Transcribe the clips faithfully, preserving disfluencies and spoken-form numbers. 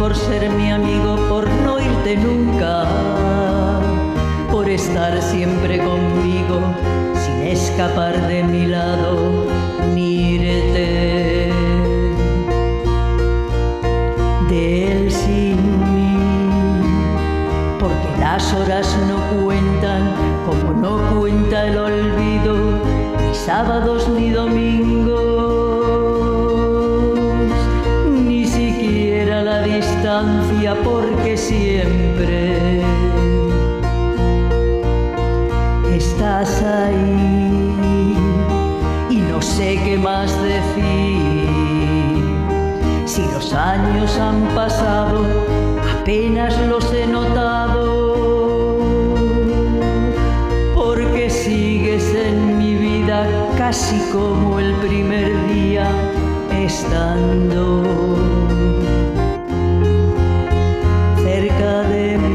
por ser mi amigo, por no irte nunca, por estar siempre conmigo, sin escapar de mi lado ni irte de él sin mí, porque las horas no cuentan como no cuenta el olvido, ni sábados ni domingos, ni siquiera la distancia, porque siempre estás ahí y no sé qué más decir. Si los años han pasado, apenas los he notado, porque sigues en mi vida casi como el primer día, estando cerca de mí.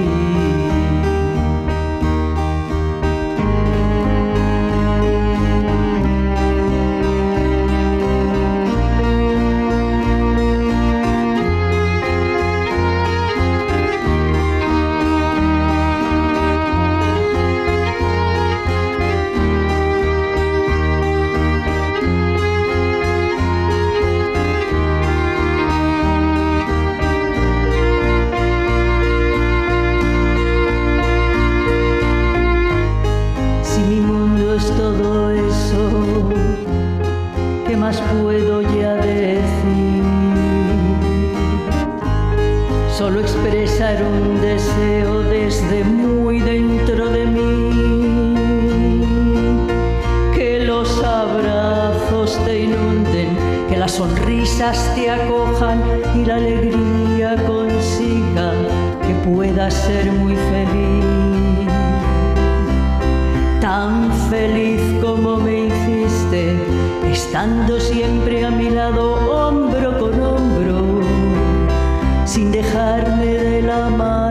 Todo eso, ¿qué más puedo ya decir? Solo expresar un deseo desde muy dentro de mí, que los abrazos te inunden, que las sonrisas te acojan y la alegría consiga que puedas ser muy feliz. Tan feliz como me hiciste, estando siempre a mi lado, hombro con hombro, sin dejarme de la mano.